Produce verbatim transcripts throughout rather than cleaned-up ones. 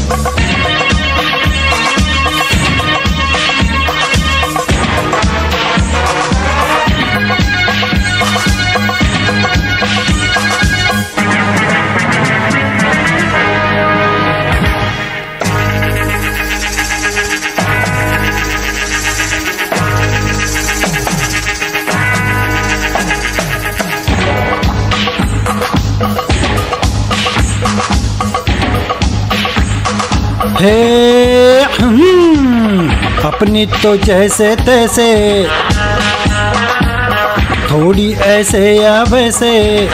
हे अपनी तो जैसे तैसे, थोड़ी ऐसे या वैसे,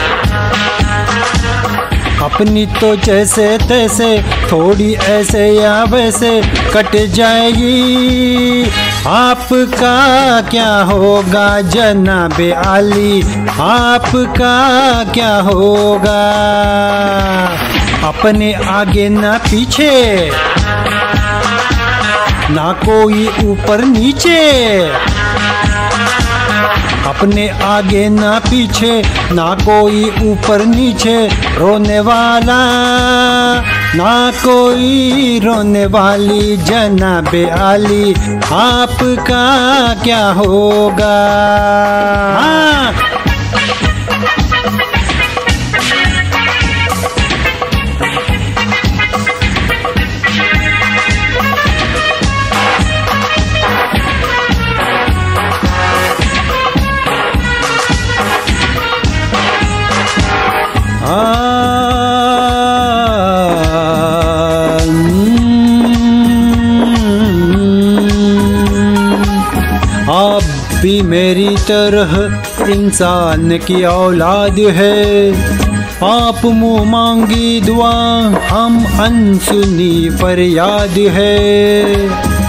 अपनी तो जैसे तैसे, थोड़ी ऐसे या वैसे कट जाएगी। आपका क्या होगा जनाबे आली, आपका क्या होगा? अपने आगे ना पीछे, ना कोई ऊपर नीचे, अपने आगे ना पीछे, ना कोई ऊपर नीचे, रोने वाला ना कोई रोने वाली जनाबे आली, आपका क्या होगा? हाँ। आप भी मेरी तरह इंसान की औलाद है, आप मुँह मांगी दुआ, हम अनसुनी फरियाद है।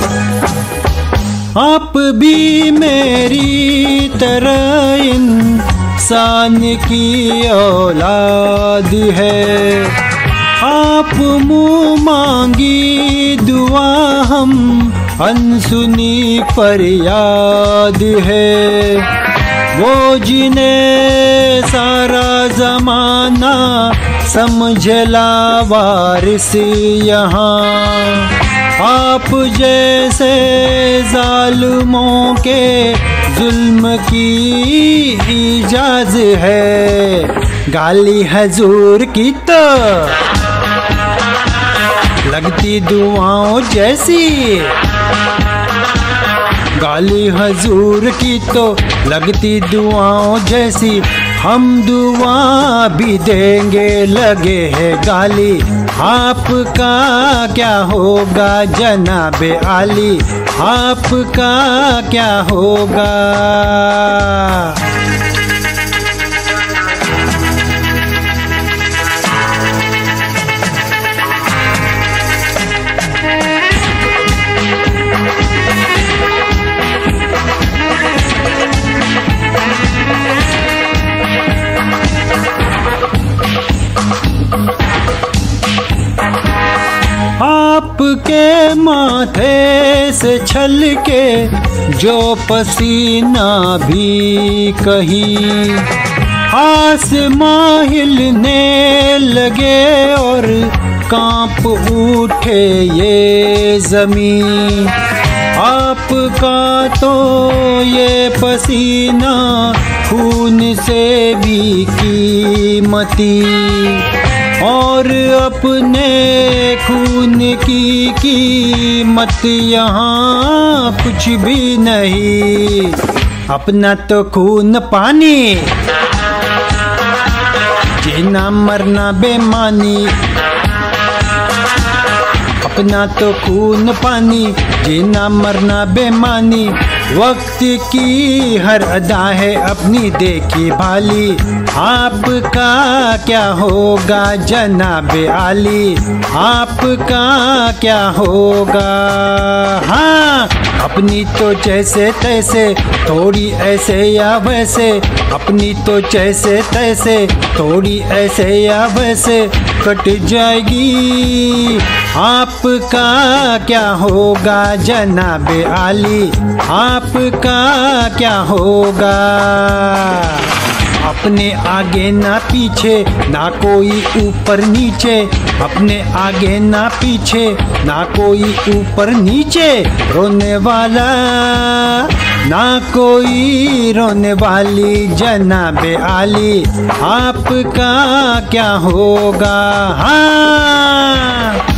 आप भी मेरी तरह इंसान की औलाद है, आप मुँह मांगी दुआ, हम अनसुनी फरियाद है। वो जिन्हें सारा ज़माना समझला वारिस यहाँ, आप जैसे ज़ालिमों के जुल्म की इजाज़ है। गाली हजूर की तो लगती दुआओं जैसी, गाली हजूर की तो लगती दुआओं जैसी, हम दुआ भी देंगे लगे है गाली, आपका क्या होगा जनाबे आली, आपका क्या होगा? आपके माथे से छलके जो पसीना भी कहीं, आसमां हिलने लगे और कांप उठे ये ज़मीन। आपका तो ये पसीना खून से भी कीमती, और अपने खून की कीमत यहाँ कुछ भी नहीं। अपना तो खून पानी, जीना मरना बेमानी, अपना तो खून पानी, जीना मरना बेमानी। वक्त की हर अदा है अपनी देखी भाली, आपका क्या होगा जनाबे आली, आपका क्या होगा? हाँ, अपनी तो जैसे तैसे, थोड़ी ऐसे या वैसे, अपनी तो जैसे तैसे, थोड़ी ऐसे या वैसे कट जाएगी। आपका क्या होगा जनाबे आली, आपका क्या होगा? अपने आगे ना पीछे ना कोई ऊपर नीचे, अपने आगे ना पीछे ना कोई ऊपर नीचे, रोने वाला ना कोई रोने वाली जनाबे आली, आपका क्या होगा। हाँ